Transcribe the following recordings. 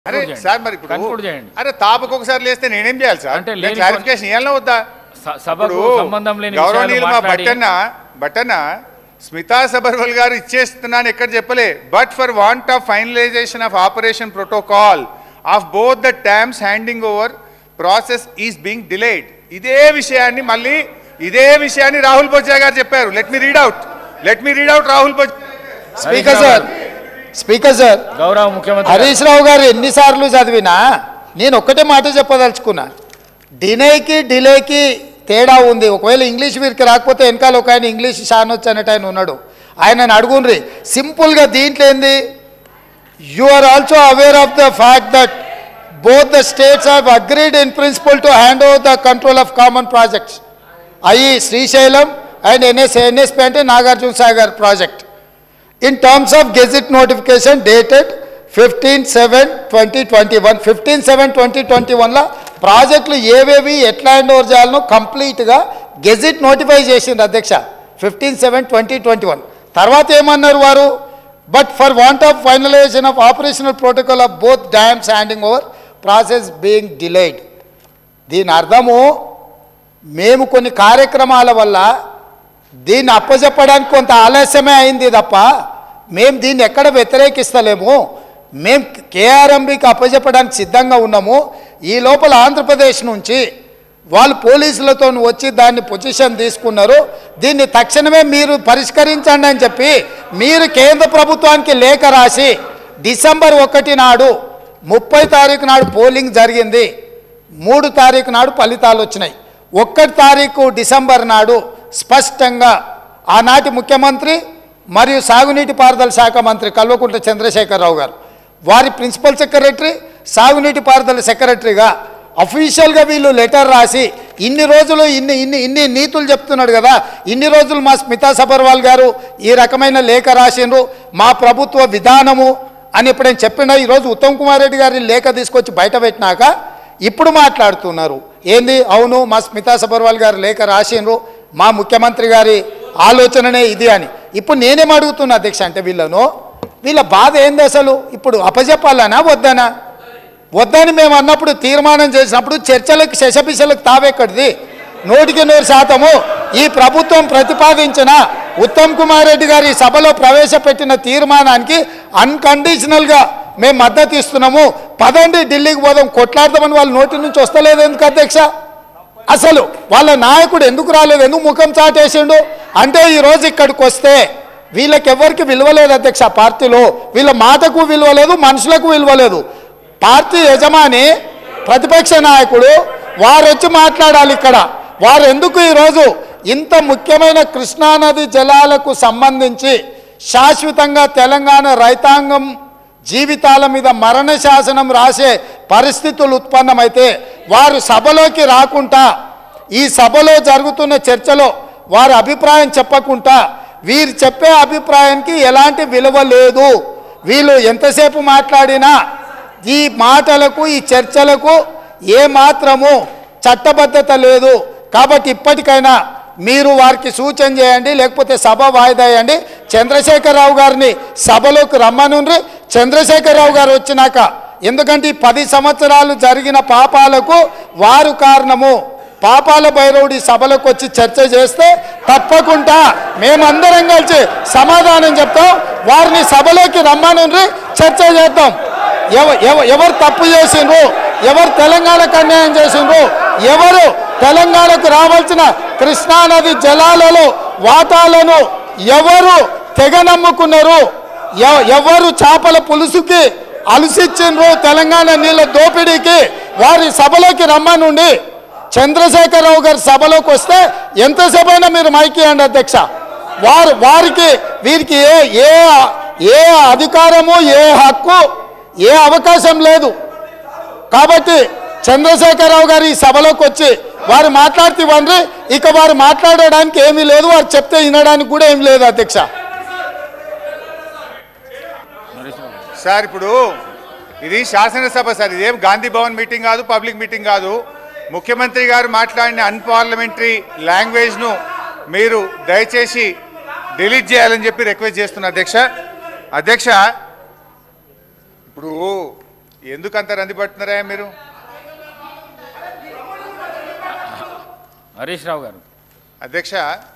అరే సార్ మరి ఇప్పుడు అరే తాపకు ఒకసారి లేస్తే నేనేం చేయాలి సార్ అంటే క్లారిఫికేషన్ ఇవ్వాలన్నా వద్దా సభకు సంబంధం లేని గౌరవనీయులు మా బట్టన్న స్మితా సబర్వాల్ గారు ఇచ్చేస్తున్నాను ఎక్కడ చెప్పలే but for want of finalisation of operation protocol of both the times handing over process is being delayed ఇదే విషయాన్ని రాహుల్ బొజ్జా గారు చెప్పారు let me read out Rahul Bojja speaker sir గౌరవ ముఖ్యమంత్రి హరీష్ రావు గారు ఎన్నిసార్లు చదివినా నేను ఒక్కటే మాట చెప్పదలుచుకున్నా డిలేకి తేడా ఉంది ఒకవేళ ఇంగ్లీష్ వీరికి రాకపోతే వెనకాల ఒక ఆయన ఇంగ్లీష్ షానొచ్చు అనేట ఆయన ఉన్నాడు ఆయనను అడుగుండ్రి సింపుల్గా దీంట్లో ఏంది you are also aware of the fact that both the states have agreed in principle to hand over the control of common projects అయ్యి శ్రీశైలం అండ్ ఎన్ఎస్పి అంటే Nagarjuna Sagar project in terms of gazette notification dated 15/7/2021 15/7/2021 ला ప్రాజెక్టులు ఏవేవి ఎట్లా hand over చేయాలనో కంప్లీట్గా gazette notify చేసింది అధ్యక్ష 15/7/2021 తర్వాత ఏమన్నారు వారు but for want of finalisation of operational protocol of both dams handing over process being delayed దీని అర్థము మేము కొన్ని కార్యక్రమాల వల్ల దీన్ని అప్పచెప్పడానికి కొంత ఆలస్యమే అయింది తప్ప మేము దీన్ని ఎక్కడ వ్యతిరేకిస్తలేము మేము కేఆర్ఎంబీకి అప్పచెప్పడానికి సిద్ధంగా ఉన్నాము ఈ లోపల ఆంధ్రప్రదేశ్ నుంచి వాళ్ళు పోలీసులతో వచ్చి దాన్ని పొజిషన్ తీసుకున్నారు దీన్ని తక్షణమే మీరు పరిష్కరించండి అని చెప్పి మీరు కేంద్ర ప్రభుత్వానికి లేఖ రాసి డిసెంబర్ 1 నాడు 30 తారీఖు నాడు పోలింగ్ జరిగింది 3 తారీఖు నాడు ఫలితాలు వచ్చినాయి 1 తారీఖు డిసెంబర్ నాడు స్పష్టంగా ఆనాటి ముఖ్యమంత్రి మరియు సాగునీటి పారుదల శాఖ మంత్రి కల్వకుంట్ల చంద్రశేఖరరావు గారు వారి ప్రిన్సిపల్ సెక్రటరీ సాగునీటి పారుదల సెక్రటరీగా అఫీషియల్గా వీళ్ళు లెటర్ రాసి ఇన్ని రోజులు ఇన్ని నీతులు చెప్తున్నాడు కదా ఇన్ని రోజులు మా స్మితా సబర్వాల్ గారు ఈ రకమైన లేఖ రాసిండ్రు మా ప్రభుత్వ విధానము అని ఎప్పుడైనా చెప్పినా ఈరోజు ఉత్తమ్ కుమార్ రెడ్డి గారి లేఖ తీసుకొచ్చి బయట పెట్టినాక ఇప్పుడు మాట్లాడుతున్నారు ఏంది అవును మా స్మితా సబర్వాల్ గారు లేఖ రాసిండ్రు మా ముఖ్యమంత్రి గారి ఆలోచననే ఇది అని ఇప్పుడు నేనేం అడుగుతున్నా అధ్యక్ష అంటే వీళ్ళ బాధ ఏంది అసలు ఇప్పుడు అప్పచెప్పాలనా వద్దని మేము అన్నప్పుడు తీర్మానం చేసినప్పుడు చర్చలకు శశపిశలకు తావెక్కడిది 100% ఈ ప్రభుత్వం ప్రతిపాదించిన ఉత్తమ్ కుమార్ రెడ్డి గారి సభలో ప్రవేశపెట్టిన తీర్మానానికి అన్కండిషనల్గా మేము మద్దతు ఇస్తున్నాము పదండి ఢిల్లీకి పోదాం కొట్లాడదామని వాళ్ళ నోటి నుంచి వస్తలేదు ఎందుకు అధ్యక్ష అసలు వాళ్ళ నాయకుడు ఎందుకు రాలేదు ఎందుకు ముఖం చాటేసిండు అంటే ఈరోజు ఇక్కడికి వస్తే వీళ్ళకెవ్వరికి విలువలేదు అధ్యక్ష పార్టీలో వీళ్ళ మాటకు విలువలేదు మనుషులకు విలువలేదు పార్టీ యజమాని ప్రతిపక్ష నాయకుడు వారు వచ్చి మాట్లాడాలి ఇక్కడ వారు ఎందుకు ఈరోజు ఇంత ముఖ్యమైన కృష్ణానది జలాలకు సంబంధించి శాశ్వతంగా తెలంగాణ రైతాంగం జీవితాల మీద మరణ శాసనం రాసే పరిస్థితులు ఉత్పన్నమైతే వారు సభలోకి రాకుండా ఈ సభలో జరుగుతున్న చర్చలో వారి అభిప్రాయం చెప్పకుండా వీరు చెప్పే అభిప్రాయానికి ఎలాంటి విలువ లేదు వీళ్ళు ఎంతసేపు మాట్లాడినా ఈ మాటలకు ఈ చర్చలకు ఏమాత్రము చట్టబద్ధత లేదు కాబట్టి ఇప్పటికైనా మీరు వారికి సూచన చేయండి లేకపోతే సభ వాయిదా వేయండి చంద్రశేఖరరావు గారిని సభలోకి రమ్మనుండ్రి చంద్రశేఖరరావు గారు వచ్చినాక ఎందుకంటే ఈ 10 సంవత్సరాలు జరిగిన పాపాలకు వారు కారణము పాపాల భైరవుడి సభలకు వచ్చి చర్చ చేస్తే తప్పకుండా మేమందరం కలిసి సమాధానం చెప్తాం వారిని సభలోకి రమ్మనుండ్రి చర్చ చేద్దాం ఎవరు తప్పు చేసిండ్రు ఎవరు తెలంగాణకు అన్యాయం చేసిండ్రు ఎవరు తెలంగాణకు రావాల్సిన కృష్ణానది జలాలలో వాటాలను ఎవరు తెగ నమ్ముకున్నారు ఎవరు చేపల పులుసుకి అలసిచ్చిండ్రు తెలంగాణ నీళ్ళ దోపిడీకి వారి సభలోకి రమ్మనుండి చంద్రశేఖరరావు గారి సభలోకి వస్తే ఎంతసేపైనా మీరు మైకియండి అధ్యక్ష వారికి వీరికి ఏ అధికారము ఏ హక్కు ఏ అవకాశం లేదు కాబట్టి చంద్రశేఖరరావు గారు ఈ సభలోకి వచ్చి వారు మాట్లాడితే ఇవ్వండి ఇక వారు మాట్లాడడానికి ఏమీ లేదు వారు చెప్తే వినడానికి కూడా ఏమీ లేదు అధ్యక్ష సార్ ఇప్పుడు ఇది శాసనసభ సార్ ఇదేం గాంధీ భవన్ మీటింగ్ కాదు పబ్లిక్ మీటింగ్ కాదు ముఖ్యమంత్రి గారు మాట్లాడిన అన్పార్లమెంటరీ లాంగ్వేజ్ను మీరు దయచేసి డిలీట్ చేయాలని చెప్పి రిక్వెస్ట్ చేస్తున్నా అధ్యక్ష ఇప్పుడు ఎందుకు అంత రంది పడుతున్నారా మీరు? హరీష్ రావు గారు. అధ్యక్ష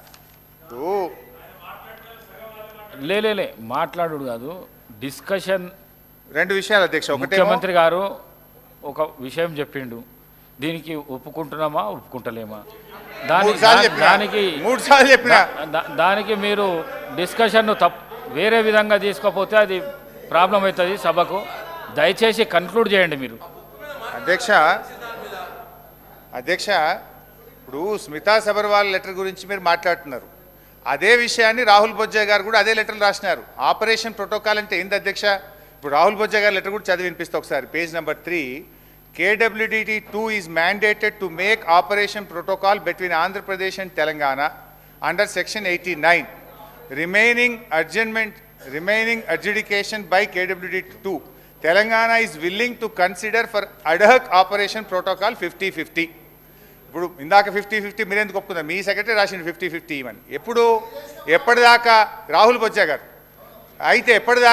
లే మాట్లాడు కాదు, డిస్కషన్. రెండు విషయాలు అధ్యక్ష. ఒకటి, ముఖ్యమంత్రి గారు ఒక విషయం చెప్పిండు, దీనికి ఒప్పుకుంటున్నామా ఒప్పుకుంటలేమా, దానికి మీరు డిస్కషన్ను వేరే విధంగా తీసుకోకపోతే అది ప్రాబ్లం అవుతుంది సభకు. దయచేసి కన్క్లూడ్ చేయండి మీరు. అధ్యక్ష ఇప్పుడు స్మితా సబర్వాల్ లెటర్ గురించి మీరు మాట్లాడుతున్నారు. అదే విషయాన్ని రాహుల్ బొజ్జా గారు కూడా అదే లెటర్లు రాసినారు. ఆపరేషన్ ప్రోటోకాల్ అంటే ఏంది అధ్యక్ష? ఇప్పుడు రాహుల్ బొజ్జా గారి లెటర్ కూడా చదివి వినిపిస్తే ఒకసారి. Page number 3, KWDT2 is mandated to make operation protocol between Andhra Pradesh and Telangana under section 89. Remaining adjudication by KWDT2. Telangana is willing to consider for ad hoc operation protocol 50-50. ఇప్పుడు ఇందాక 50-50 మీరెందుకు ఒప్పుకున్నారు? మీ secretary రాసింది 50-50 ఇవని. ఎప్పటిదాకా రాహుల్ బొజ్జా గారు అయితే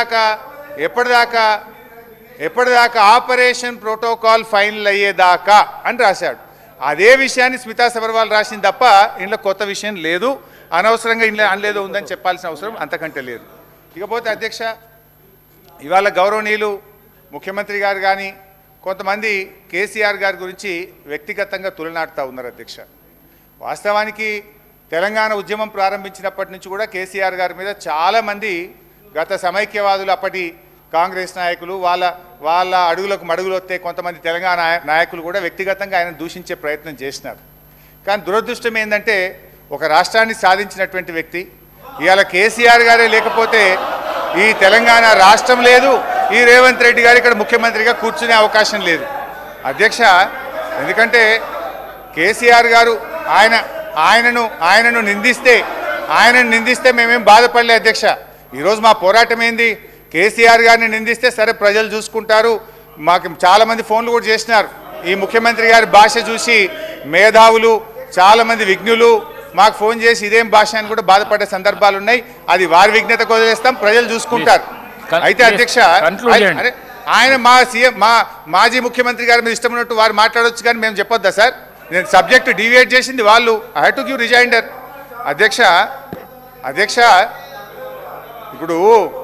ఎప్పటిదాకా ఆపరేషన్ ప్రోటోకాల్ ఫైనల్ అయ్యేదాకా అని రాశాడు. అదే విషయాన్ని స్మితా సబర్వాల్ రాసింది తప్ప ఇంట్లో కొత్త విషయం లేదు. అనవసరంగా ఇంట్లో అనలేదో ఉందని చెప్పాల్సిన అవసరం అంతకంటే లేదు. ఇకపోతే అధ్యక్ష, ఇవాళ గౌరవనీయులు ముఖ్యమంత్రి గారు కానీ కొంతమంది కేసీఆర్ గారి గురించి వ్యక్తిగతంగా తులనాడుతూ ఉన్నారు అధ్యక్ష. వాస్తవానికి తెలంగాణ ఉద్యమం ప్రారంభించినప్పటి నుంచి కూడా కేసీఆర్ గారి మీద చాలామంది గత సమైక్యవాదులు, అప్పటి కాంగ్రెస్ నాయకులు, వాళ్ళ అడుగులకు మడుగులు వస్తే కొంతమంది తెలంగాణ నాయకులు కూడా వ్యక్తిగతంగా ఆయన దూషించే ప్రయత్నం చేసినారు. కానీ దురదృష్టం ఏంటంటే ఒక రాష్ట్రాన్ని సాధించినటువంటి వ్యక్తి ఇవాళ కేసీఆర్ గారే లేకపోతే ఈ తెలంగాణ రాష్ట్రం లేదు, ఈ రేవంత్ రెడ్డి గారు ఇక్కడ ముఖ్యమంత్రిగా కూర్చునే అవకాశం లేదు అధ్యక్ష. ఎందుకంటే కేసీఆర్ గారు ఆయనను నిందిస్తే మేమేం బాధపడలే అధ్యక్ష. ఈరోజు మా పోరాటం ఏంది? కేసీఆర్ గారిని నిందిస్తే సరే ప్రజలు చూసుకుంటారు. మాకు చాలామంది ఫోన్లు కూడా చేసినారు. ఈ ముఖ్యమంత్రి గారి భాష చూసి మేధావులు, చాలామంది విజ్ఞులు మాకు ఫోన్ చేసి ఇదేం భాష అని కూడా బాధపడే సందర్భాలు ఉన్నాయి. అది వారి విజ్ఞతకు వదిలేస్తాం, ప్రజలు చూసుకుంటారు. అయితే అధ్యక్ష, ఆయన మాజీ ముఖ్యమంత్రి గారి మీద ఇష్టం ఉన్నట్టు వారు మాట్లాడవచ్చు, కానీ మేము చెప్పొద్దా సార్? నేను సబ్జెక్టు డివియేట్ చేసింది వాళ్ళు. I have to give rejoinder అధ్యక్ష. ఇప్పుడు